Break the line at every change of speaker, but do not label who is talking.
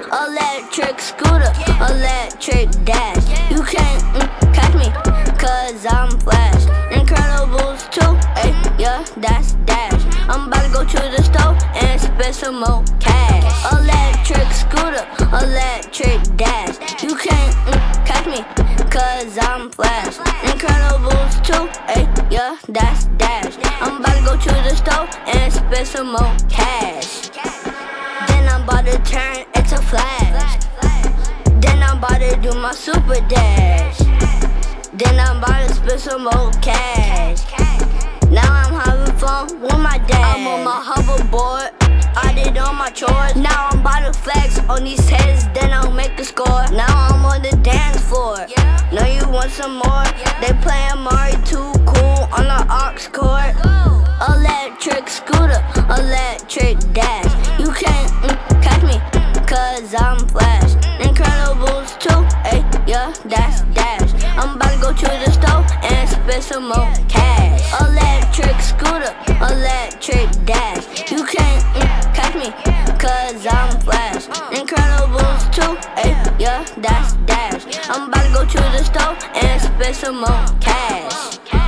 Electric scooter, electric dash. You can't catch me, cause I'm flash. Incredibles too, ayy, yeah, that's dash. I'm about to go to the store and spend some more cash. Electric scooter, electric dash. You can't catch me, cause I'm flash. Incredibles too, ayy, yeah, that's dash. I'm about to go to the store and spend some more cash. Then I'm about to turn into flash. Then I'm about to do my super dash. Then I'm about to spend some more cash. Now I'm having fun with my dad. I'm on my hoverboard, I did all my chores. Now I'm about to flex on these heads, then I'll make a score. Now I'm on the dance floor. Know you want some more? They playing Mari2Kool on the aux cord. Electric scooter, electric dash. You can't catch me, cause I'm flash. Incredibles too, ayy, yeah, that's dash. I'm about to go to the store and spend some more cash. Electric scooter, electric dash. You can't catch me, cause I'm flash. Incredibles too, ayy, yeah, that's dash. I'm about to go to the store and spend some more cash.